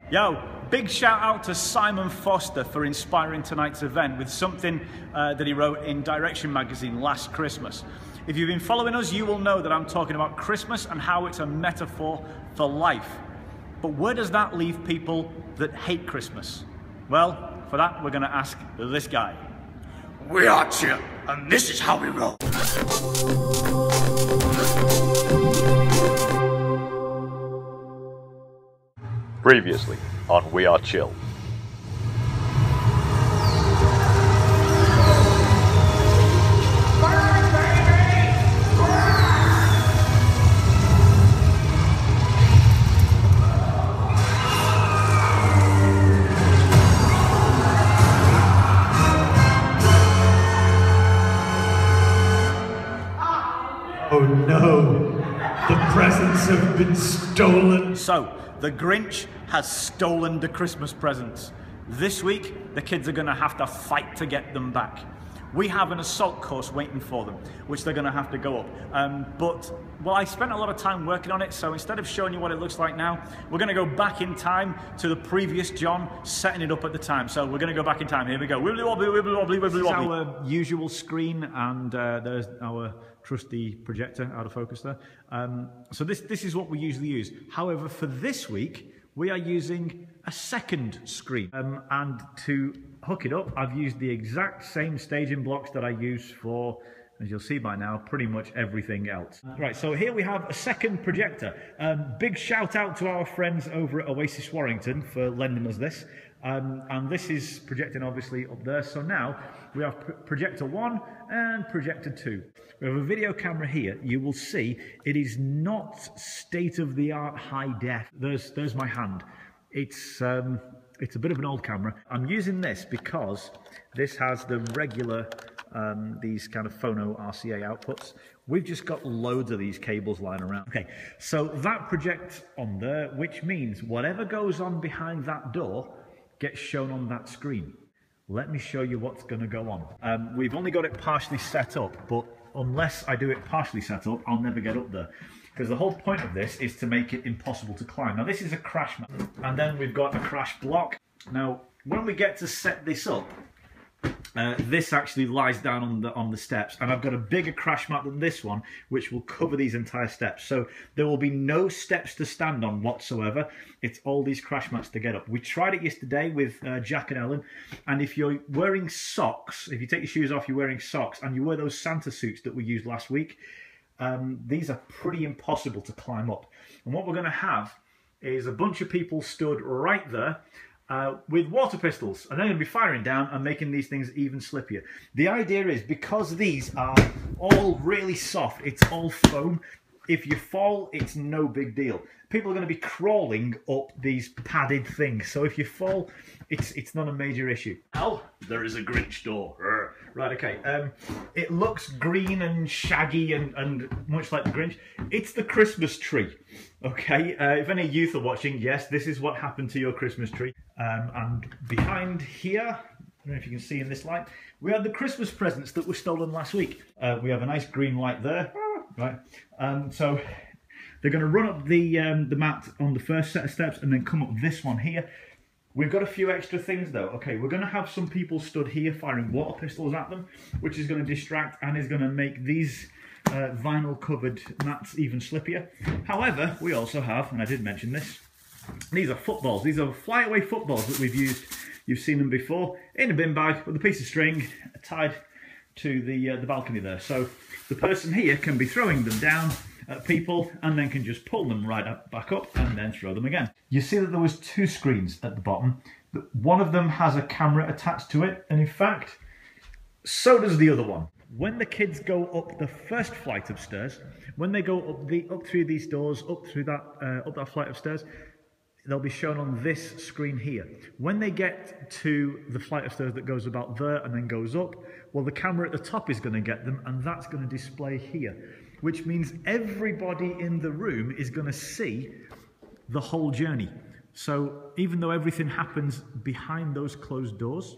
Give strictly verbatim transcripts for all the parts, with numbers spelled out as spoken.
Yo, big shout out to Simon Foster for inspiring tonight's event with something uh, that he wrote in Direction magazine last Christmas. If you've been following us, you will know that I'm talking about Christmas and how it's a metaphor for life. But where does that leave people that hate Christmas? Well, for that, we're gonna ask this guy. We are Chill, and this is how we roll. Previously on We Are Chill. Oh no, the presents have been stolen. So, the Grinch has stolen the Christmas presents. This week, the kids are gonna have to fight to get them back. We have an assault course waiting for them, which they're gonna have to go up. Um, but, well, I spent a lot of time working on it, so instead of showing you what it looks like now, we're gonna go back in time to the previous John setting it up at the time. So we're gonna go back in time. Here we go. Wibbly wobbly, wibbly wobbly, wibbly wobbly. This is our usual screen, and uh, there's our trusty projector out of focus there. Um, so this, this is what we usually use. However, for this week, we are using a second screen. Um, and to hook it up, I've used the exact same staging blocks that I use for, as you'll see by now, pretty much everything else. Right, so here we have a second projector. Um, big shout out to our friends over at Oasis Warrington for lending us this. Um, and this is projecting obviously up there. So now we have pr projector one and projector two. We have a video camera here. You will see it is not state-of-the-art high def. There's, there's my hand. It's, um, it's a bit of an old camera. I'm using this because this has the regular, um, these kind of phono R C A outputs. We've just got loads of these cables lying around. Okay, so that projects on there, which means whatever goes on behind that door gets shown on that screen. Let me show you what's going to go on. Um, we've only got it partially set up, but unless I do it partially set up, I'll never get up there. Because the whole point of this is to make it impossible to climb. Now this is a crash mat, and then we've got a crash block. Now, when we get to set this up, Uh, this actually lies down on the on the steps, and I've got a bigger crash mat than this one, which will cover these entire steps. So there will be no steps to stand on whatsoever. It's all these crash mats to get up. We tried it yesterday with uh, Jack and Ellen, and if you're wearing socks, if you take your shoes off, you're wearing socks, and you wear those Santa suits that we used last week, um, these are pretty impossible to climb up. And what we're going to have is a bunch of people stood right there, Uh, with water pistols, and they're going to be firing down and making these things even slippier. The idea is, because these are all really soft, it's all foam, if you fall, it's no big deal. People are going to be crawling up these padded things, so if you fall, it's it's not a major issue. Oh, there is a Grinch door. Urgh. Right, okay. Um, it looks green and shaggy and, and much like the Grinch. It's the Christmas tree, okay? Uh, if any youth are watching, yes, this is what happened to your Christmas tree. Um, and behind here, I don't know if you can see in this light, we had the Christmas presents that were stolen last week. Uh, we have a nice green light there, right? Um, so they're going to run up the, um, the mat on the first set of steps and then come up this one here. We've got a few extra things though. Okay, we're going to have some people stood here firing water pistols at them, which is going to distract and is going to make these uh, vinyl covered mats even slippier. However, we also have, and I did mention this, these are footballs. These are flyaway footballs that we've used. You've seen them before in a bin bag with a piece of string tied to the, uh, the balcony there. So the person here can be throwing them down at people and then can just pull them right up, back up and then throw them again. You see that there was two screens at the bottom. One of them has a camera attached to it, and in fact, so does the other one. When the kids go up the first flight of stairs, when they go up the up through these doors, up through that uh, up that flight of stairs, they'll be shown on this screen here. When they get to the flight of stairs that goes about there and then goes up, well, the camera at the top is going to get them, and that's going to display here, which means everybody in the room is going to see the whole journey. So even though everything happens behind those closed doors,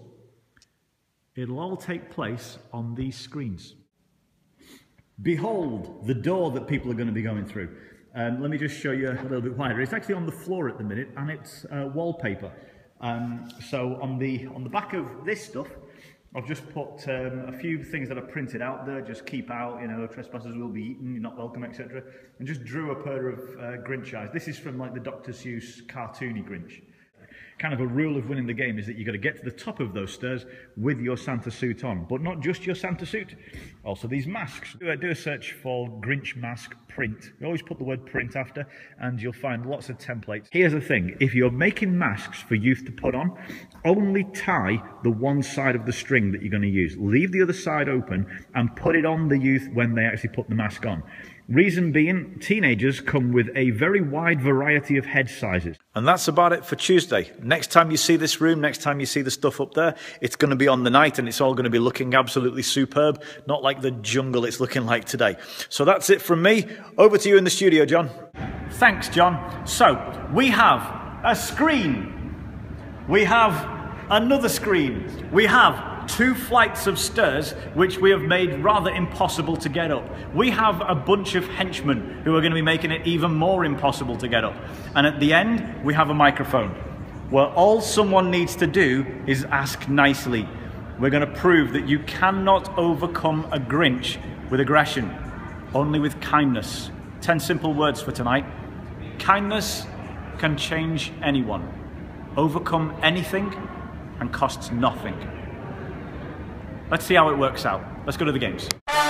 it'll all take place on these screens. Behold the door that people are going to be going through. Um, let me just show you a little bit wider. It's actually on the floor at the minute, and it's uh, wallpaper. Um, so on the on the back of this stuff, I've just put um, a few things that are printed out there. Just keep out, you know, trespassers will be eaten, you're not welcome, et cetera. And just drew a pair of uh, Grinch eyes. This is from like the Doctor Seuss cartoony Grinch. Kind of a rule of winning the game is that you've got to get to the top of those stairs with your Santa suit on, but not just your Santa suit. Also these masks. Do a, do a search for Grinch mask print. You always put the word print after, and you'll find lots of templates. Here's the thing, if you're making masks for youth to put on, only tie the one side of the string that you're going to use. Leave the other side open and put it on the youth when they actually put the mask on. Reason being, teenagers come with a very wide variety of head sizes. And that's about it for Tuesday. Next time you see this room, next time you see the stuff up there, it's going to be on the night and it's all going to be looking absolutely superb, not like the jungle it's looking like today. So that's it from me. Over to you in the studio, John. Thanks, John. So, we have a screen. We have another screen. We have two flights of stairs, which we have made rather impossible to get up. We have a bunch of henchmen who are going to be making it even more impossible to get up. And at the end, we have a microphone, where all someone needs to do is ask nicely. We're going to prove that you cannot overcome a Grinch with aggression, only with kindness. Ten simple words for tonight. Kindness can change anyone, overcome anything, and costs nothing. Let's see how it works out. Let's go to the games.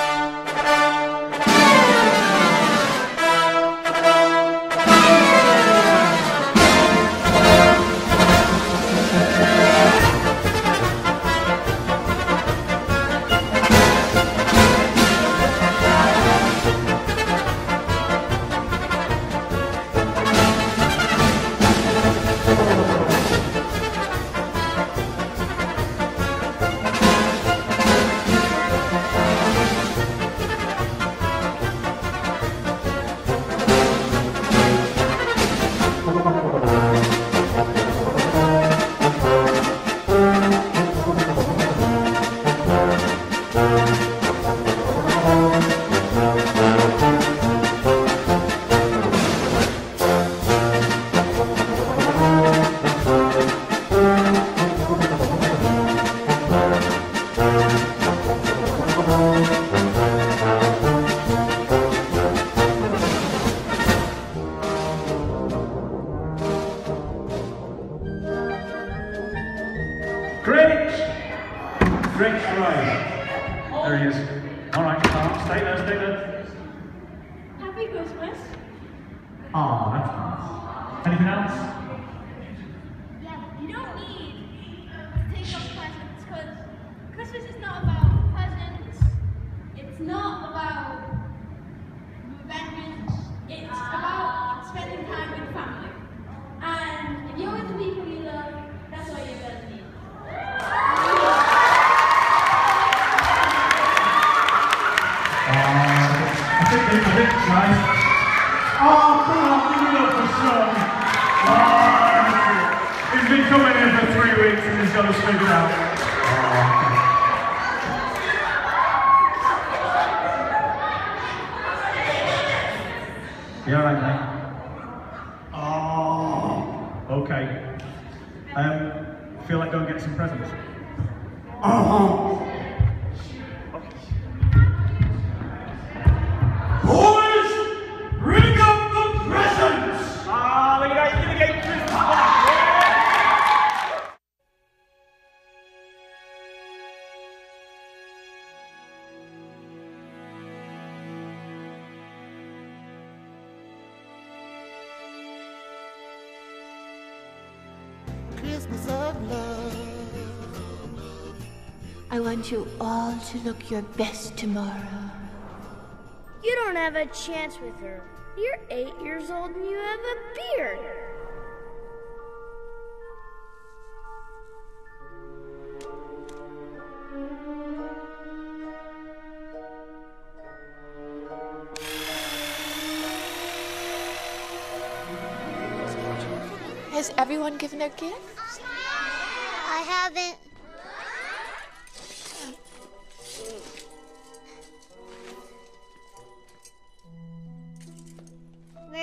Grinch! Grinch, right. There he is. All right, calm. Stay there, stay there. Happy Christmas. Oh, that's nice. Anything else? Yeah, you don't need to take up presents, because Christmas is not about presents. It's not about vengeance. It's about spending time with family. And if you're with the people you love, that's what you're going to need. I think they I think, guys. Oh, come on, give it up for Sean. Oh, he's been coming in for three weeks and he's got us figured out. Oh. You alright, mate? Oh, okay. Um, feel like going and get some presents? Oh. Christmas of love. I want you all to look your best tomorrow. You don't have a chance with her. You're eight years old and you have a beard. Has everyone given their gifts? I haven't.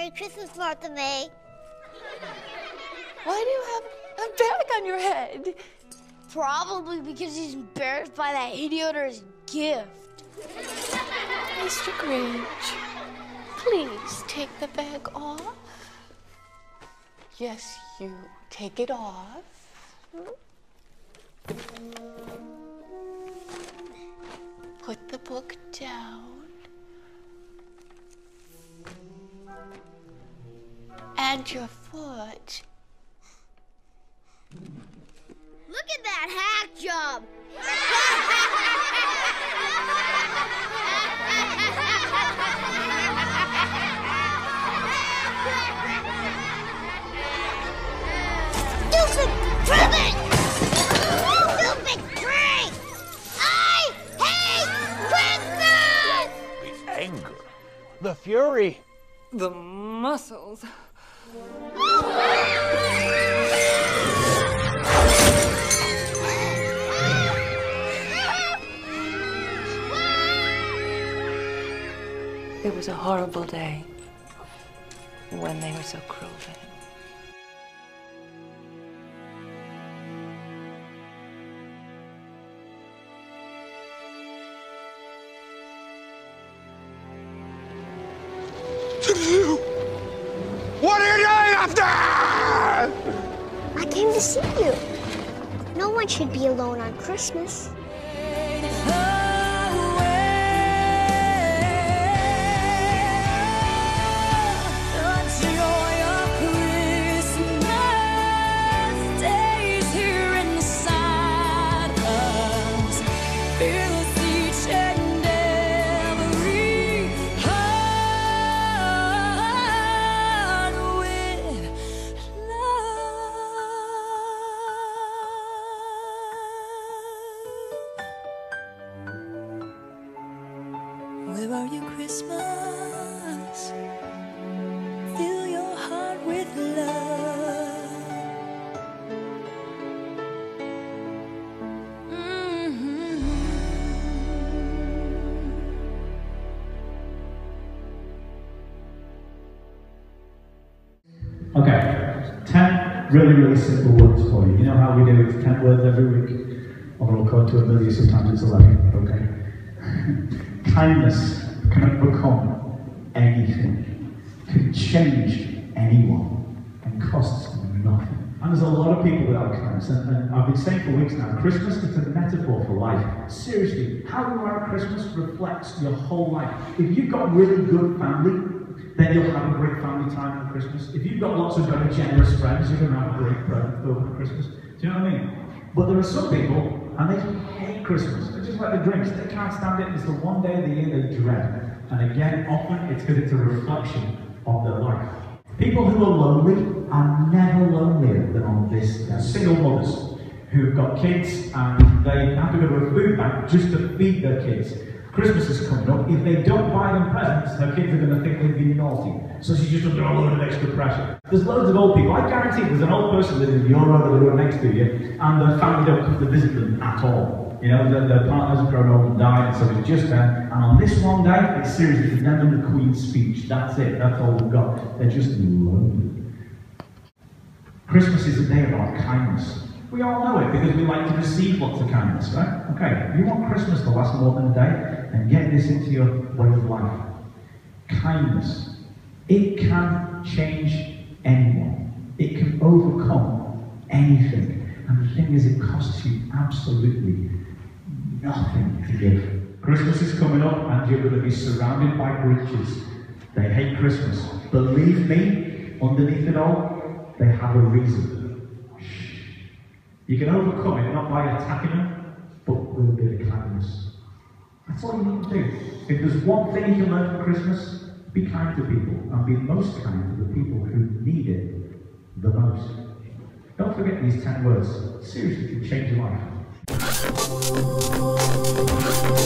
Merry Christmas, Martha May. Why do you have a bag on your head? Probably because he's embarrassed by that idiot or his gift. Mister Grinch, please take the bag off. Yes, you take it off. Put the book down. And your foot. Look at that hack job! Stupid privet! Stupid prick! I hate Christmas! The anger, the fury, the muscles. It was a horrible day when they were so cruel to him. What are you doing up there? I came to see you. No one should be alone on Christmas. Where are you, Christmas? Fill your heart with love. Mm-hmm. Okay, ten really, really simple words for you. You know how we do it, ten words every week? Although we'll go to a million, sometimes it's eleven, okay? Kindness can overcome anything, can change anyone, and costs nothing. And there's a lot of people without kindness, and, and I've been saying for weeks now, Christmas is a metaphor for life. Seriously, how you are at Christmas reflects your whole life. If you've got really good family, then you'll have a great family time at Christmas. If you've got lots of very generous friends, you're going to have a great present over Christmas. Do you know what I mean? But there are some people, and they hate Christmas. They're just like the Grinch. They can't stand it. It's the one day of the year they dread. And again, often it's because it's a reflection of their life. People who are lonely are never lonelier than on this day. Single mothers who've got kids and they have to go to a food bank just to feed their kids. Christmas is coming up. If they don't buy them presents, their kids are going to think they've been naughty. So she's just under a load of extra pressure. There's loads of old people. I guarantee there's an old person living in your road or the road next to you, and their family don't come to visit them at all. You know, their, their partners have grown old and died, so it's just them. And on this one day, it's seriously it's them and the Queen's speech. That's it. That's all we've got. They're just lonely. Christmas is a day about kindness. We all know it because we like to receive lots of kindness, right? Okay, if you want Christmas to last more than a day, then get this into your way of life. Kindness. It can change anyone. It can overcome anything. And the thing is, it costs you absolutely nothing to give. Christmas is coming up and you're going to be surrounded by Grinches. They hate Christmas. Believe me, underneath it all, they have a reason. You can overcome it not by attacking them, but with a bit of kindness. That's all you need to do. If there's one thing you can learn from Christmas, be kind to people, and be most kind to the people who need it the most. Don't forget these ten words. Seriously, it can change your life.